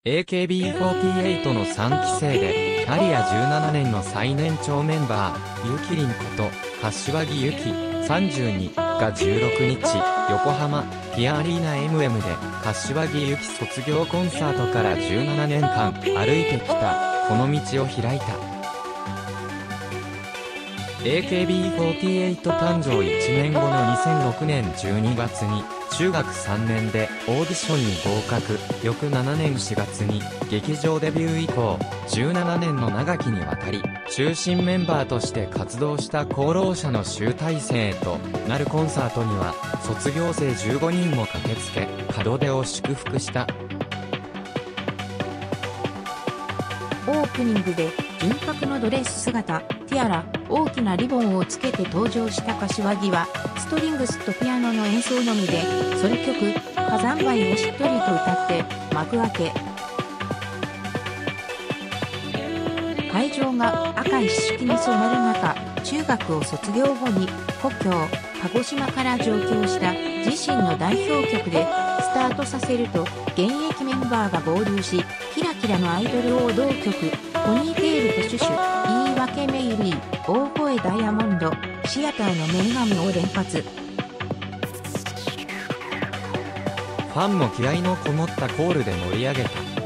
AKB48 の3期生で、キャリア17年の最年長メンバー、ゆきりんこと、柏木由紀、32が16日、横浜、ピアアリーナ MM で、柏木由紀卒業コンサートから17年間、歩いてきた、この道を開いた。AKB48 誕生1年後の2006年12月に中学3年でオーディションに合格、翌7年4月に劇場デビュー以降17年の長きにわたり中心メンバーとして活動した功労者の集大成となるコンサートには卒業生15人も駆けつけ門出を祝福した。 オープニングで純白のドレス姿、ティアラ、大きなリボンをつけて登場した柏木は、ストリングスとピアノの演奏のみで、ソロ曲、火山灰をしっとりと歌って幕開け。会場が赤一色に染まる中、中学を卒業後に故郷、鹿児島から上京した自身の代表曲でスタートさせると、現役メンバーが合流し、キラキラのアイドル王道曲、ポニーテールとシュシュ、言い訳メイリー、大声ダイヤモンド、シアターの女神を連発。 ファンも気合のこもったコールで盛り上げた。